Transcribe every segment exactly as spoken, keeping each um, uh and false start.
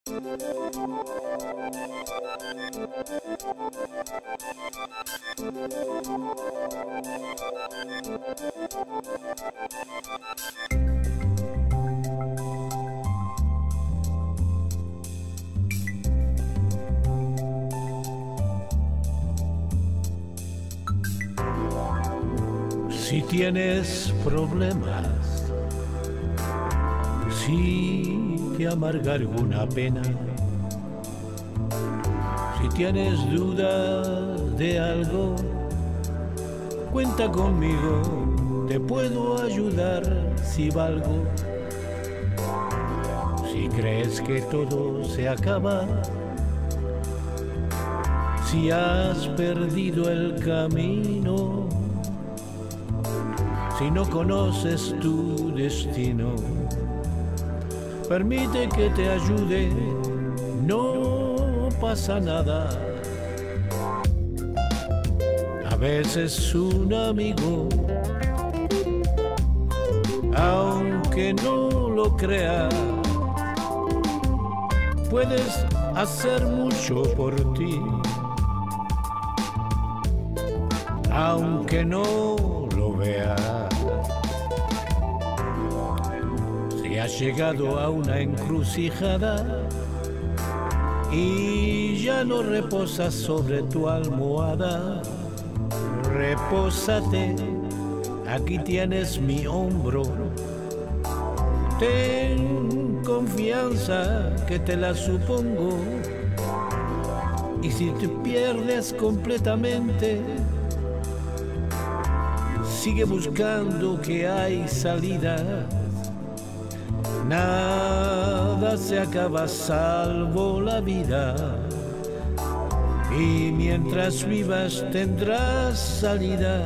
Si tienes problemas, si te amarga alguna pena, si tienes dudas de algo, cuenta conmigo, te puedo ayudar si valgo. Si crees que todo se acaba, si has perdido el camino, si no conoces tu destino, permite que te ayude, no pasa nada. A veces un amigo, aunque no lo creas, puedes hacer mucho por ti, aunque no lo veas. Si has llegado a una encrucijada y ya no reposas sobre tu almohada, repósate, aquí tienes mi hombro. Ten confianza que te la supongo, y si te pierdes completamente, sigue buscando que hay salida. Nada se acaba salvo la vida, y mientras vivas tendrás salida.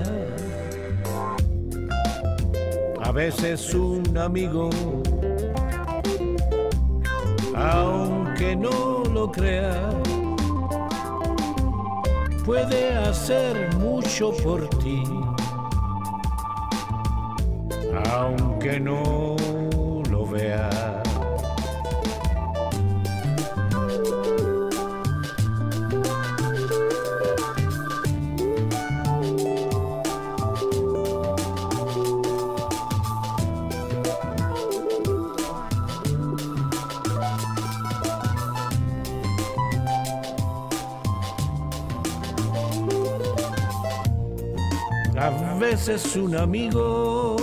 A veces un amigo, aunque no lo creas, puede hacer mucho por ti, aunque no lo veas. A veces un amigo,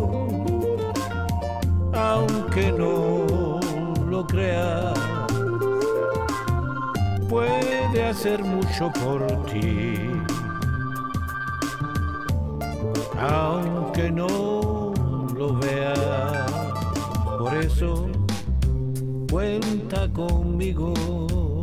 aunque no lo creas, puede hacer mucho por ti, aunque no lo veas. Por eso cuenta conmigo.